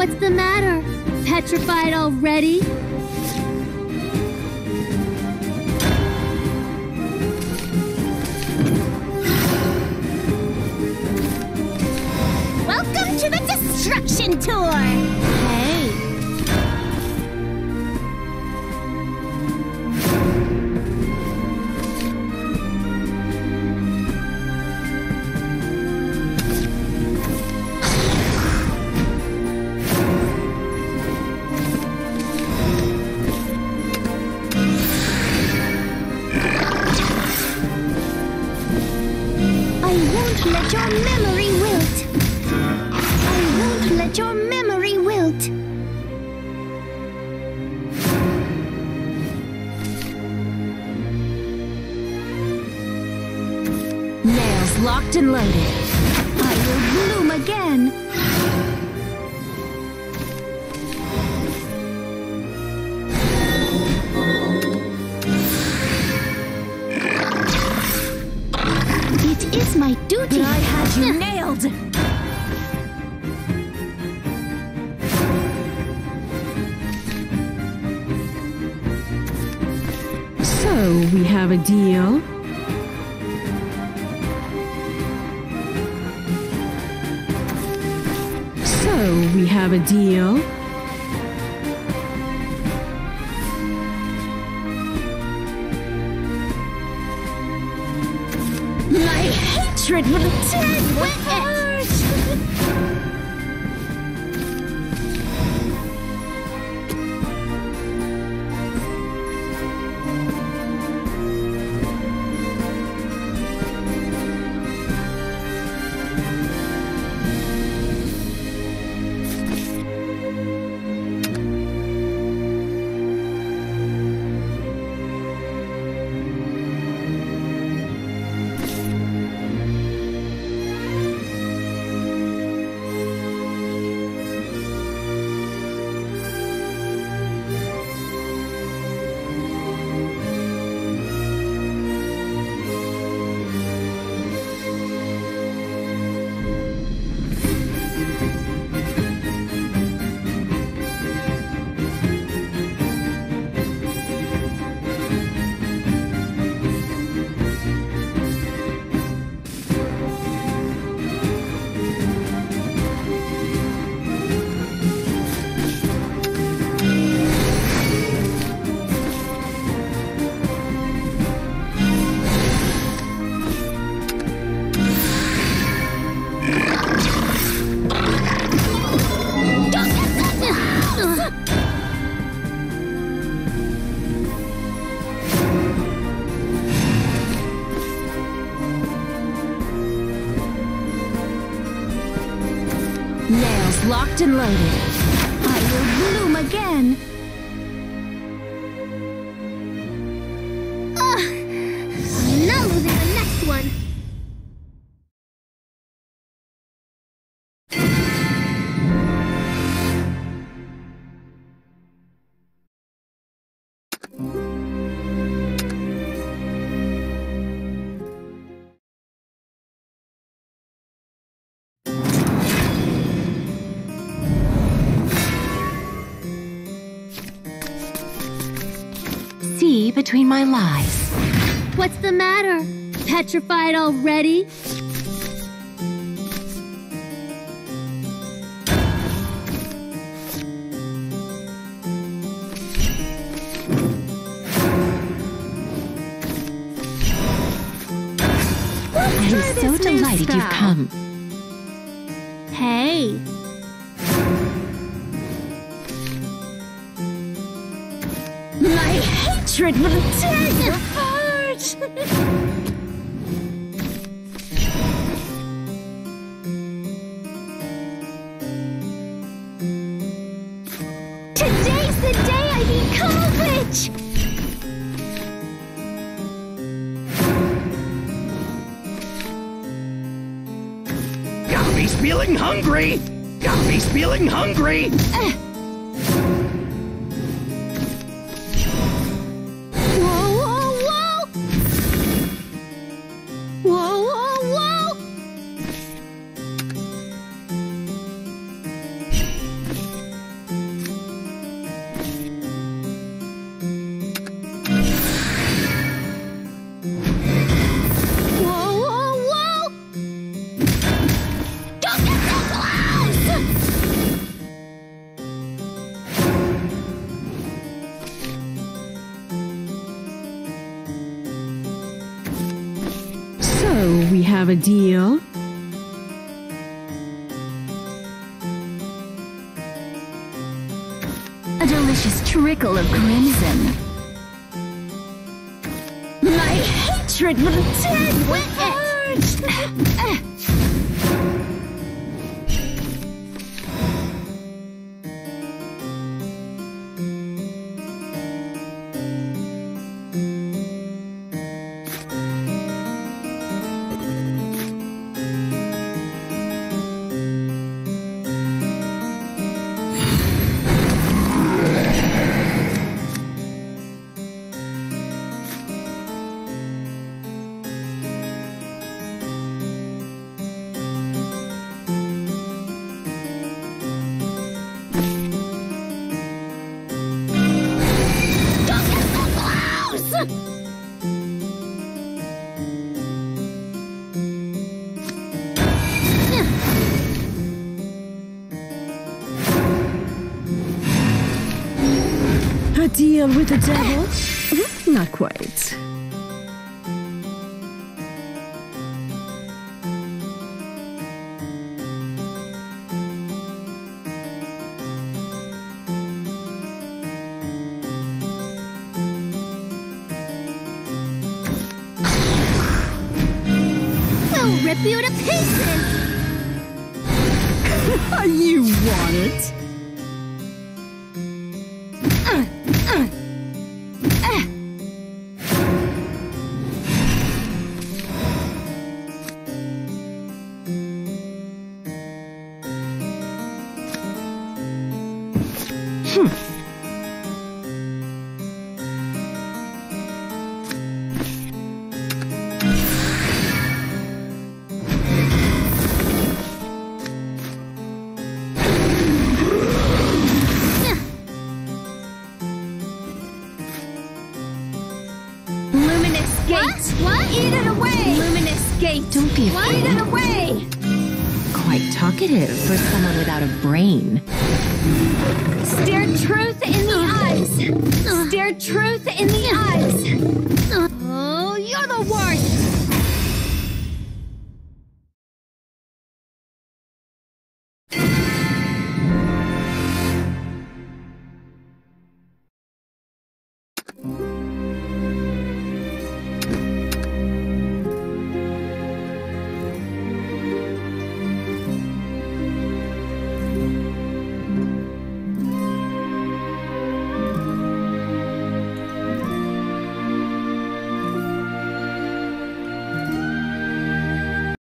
What's the matter? Petrified already? Welcome to the Destruction Tour! Hey. Let your memory wilt. I won't let your memory wilt. Nails locked and loaded. I will bloom again. It is my duty. But I had you nailed. So, we have a deal? So, we have a deal? My hatred will tear you apart! Nails locked and loaded. I will bloom again. Now to the next one. See between my lies. What's the matter? Petrified already? I am so delighted you've come. Hey. My hatred will tear you apart! Today's the day I become a witch! Got me feeling hungry! Got me feeling hungry! have a deal? A delicious trickle of crimson. My hatred will take with it! A deal with the devil? Not quite. We'll rip you to pieces! You want it? Luminous gate! What? Eat it away! Luminous gate! Don't be afraid. Eat it away! Quite talkative for someone without a brain. Stare truth in the eyes! Stare truth in the eyes! Oh, you're the worst!